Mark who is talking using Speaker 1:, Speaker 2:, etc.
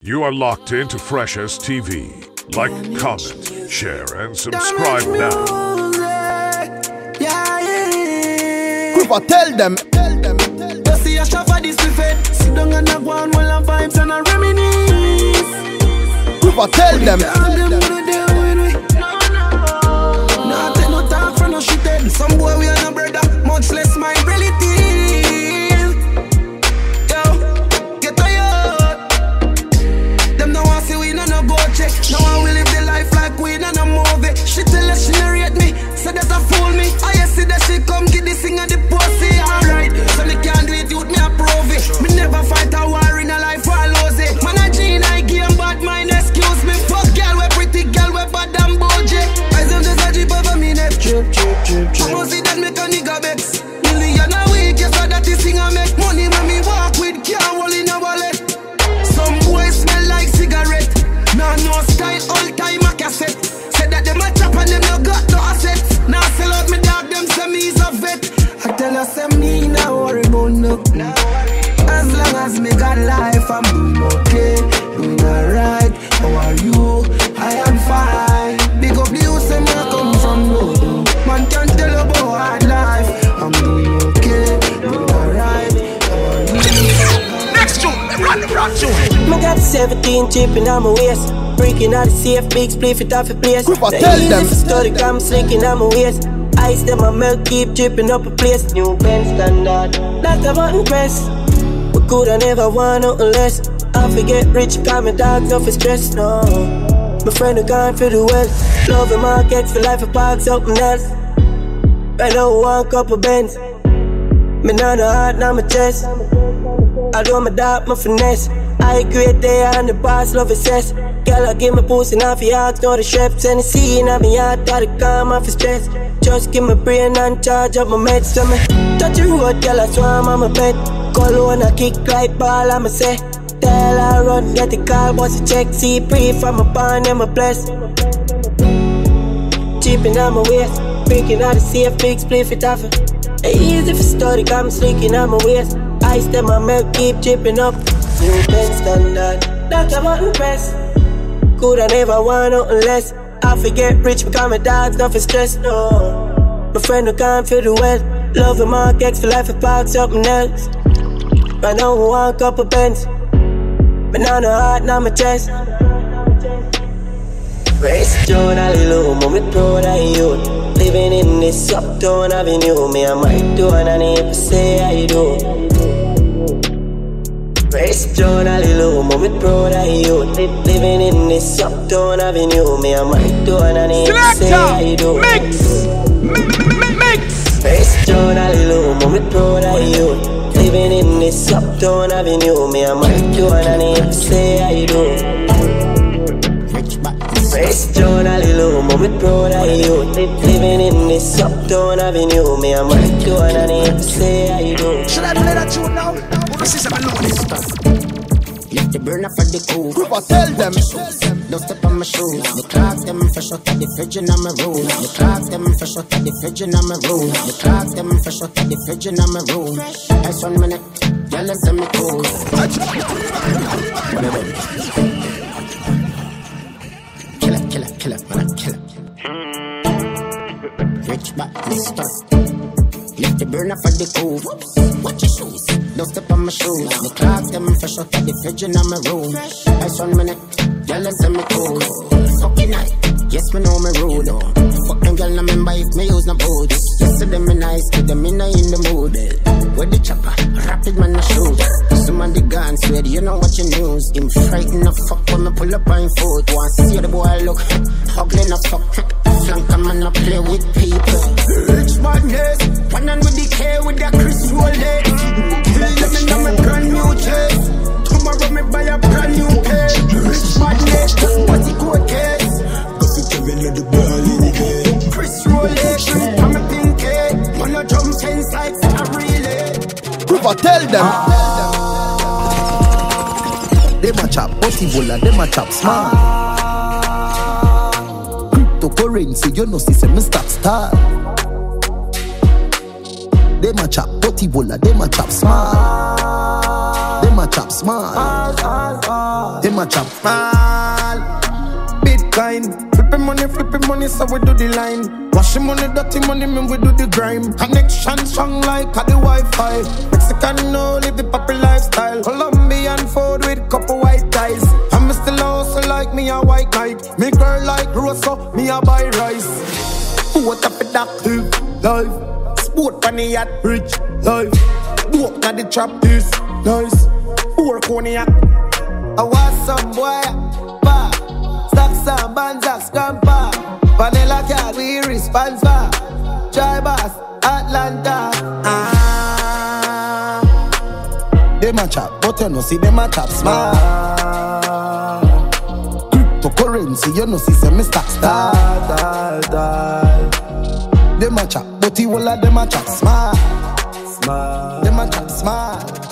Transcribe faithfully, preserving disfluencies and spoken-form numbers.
Speaker 1: You are locked into Freshaz T V. Like, comment, share, and subscribe now.
Speaker 2: Quiva, tell them.
Speaker 3: You see a shop for this buffet. Sit down and have one while I vibes and I reminisce.
Speaker 2: Quiva, tell them.
Speaker 3: Nah, take no talk from no shit head. Some boy we are no brother, much less my relative. Yo, get tired. Them no want see we no no go check. Now I will live the life like we no no movie. She tell us she narrate me, so that a fool me. I see that she come get this thing at the pussy. Alright, so me can't do it, youth me approve it. Me never fight a war in a life I lose it. Man a G and I game bad mind, excuse me. Fuck girl we pretty girl we bad and bougie. I say there's a jeep over me neck. Trip, trip, trip, trip. I must see that make a nigga vex. Million a week, yes so that this thing I make money when me walk with can't hold in a wallet. Some boys smell like cigarette. Nah no style, all time a cassette. Said that them a chop and them no got no assets. Now sell out me dog, them say me is a vet. I tell her say me nah worry about no. As long as me got life, I'm doing okay, doing alright. How are you? I am fine. Big up the youth, say me I come from road. Man can't tell about hard life. I'm doing okay, doing alright. How are you?
Speaker 2: Next tune, run the rock tune.
Speaker 4: I got seventeen chipping on my waist. Breaking out the safe, big split it off a place.
Speaker 2: Quiva, tell them.
Speaker 4: Study come slinking on my waist. Ice them my milk keep dripping up a place. New pen standard, not a button press. But could I never want nothing less. I forget rich, call me dogs off for stress, no. My friend who gone for the wealth. Love the markets for life, a park something else. Right now one couple Benz. Me not a heart, not my chest. I do my dark, my finesse. I great day and the boss love assess. Girl, I give my pussy now for yards, know the chefs. And the scene of me heart, gotta calm off the stress. Just give my brain and charge up my meds. So me touch the road, girl, I swam on my bed. Call on a kick like ball, I'ma say. Tell her run, get the call, boss a check. See pre from my bond and my bless. Chipping on my waist. Breaking out the safe, big split it off. Easy for study, come slinking on my waist. Ice them my milk keep dripping up. New pen standard, not a button press. Could I never want nothing less. I forget rich, become my dogs, not for stress, no. My friend who can't feel the wealth. Love the markets for life, a park something else. Right now I want a couple pence. But now no heart, now my chest. Race Joe, hallelujah, mommy proud of you. Living in this uptown avenue. Me I might do and I never say I do. Race Joe, hallelujah, mommy proud of you. Living in this uptown avenue. Me I might do and I never say I do.
Speaker 2: Mix, mix.
Speaker 4: Race Joe, hallelujah, mommy proud of you. Living in this uptown avenue. Me I might do and I never say I do. Praise John, hallelujah, mommy proud of you. Living in this uptown avenue. Me I might do and I never say I do.
Speaker 2: Should I play that tune now? This is a melody.
Speaker 5: Let the burn up for the cool.
Speaker 2: Quiva, tell them.
Speaker 5: Don't step on my shoes. The clock them fresh out of the fridge in my room. The clock them fresh out of the fridge in my room. The clock them fresh out of the fridge in my room. Ice one minute, girl and send me cool. Killer, killer, killer, man, killer. Rich Badness stuff. Let the burn up for the cool. Watch your shoes. Don't step on my shoes. The clock them fresh out of the fridge in my room. Ice one minute, girl and send me cool. Fucking night, yes me know me rude. Fuck them girl, I remember if me use no boot. Yesterday me nice, with them in the mood. With the chopper, rapid man a shoot. Some on the gun, swear you know what you news. Him frightened the fuck when me pull up on foot. Want see the boy look, ugly no fuck. Flank a man a play with people. Rich Badness, one on with the K with the Chris Rolle. Let me know my brand new chase. Tomorrow me buy a brand new case. Rich Badness, what's the code case? Cause you can be the ball in the game. Chris Rolle, I'm a pink cake. Man a jump fence like a relay.
Speaker 2: Quiva, tell them. Them a chop possible and them a chop smart. Cryptocurrency, you know, see some stock star. Them a chop potty bola, them a chop smart. Them a chop small.
Speaker 3: All, all, all.
Speaker 2: Them a chop
Speaker 3: small. Bitcoin. Flipping money, flipping money, so we do the line. Washing money, dirty money, man, we do the grime. Connection strong like at the Wi-Fi. Mexican, no, live the poppy lifestyle. Colombian food with couple white ties. I'm still also like me a white knight. Me girl like Rosso, me a buy rice. What up with that life? Sport on the yacht, rich life. Walk na the trap, this nice. Four cognac. I want some boy, pa. Stack some banzak, scamper. Vanilla cat, we response for. Try boss, Atlanta. Ah.
Speaker 2: Them a chop, but you know see them a chop small. Cryptocurrency, you know see say me stack star. Them a chop, but the whole of them a chop small. Small. Them a chop small.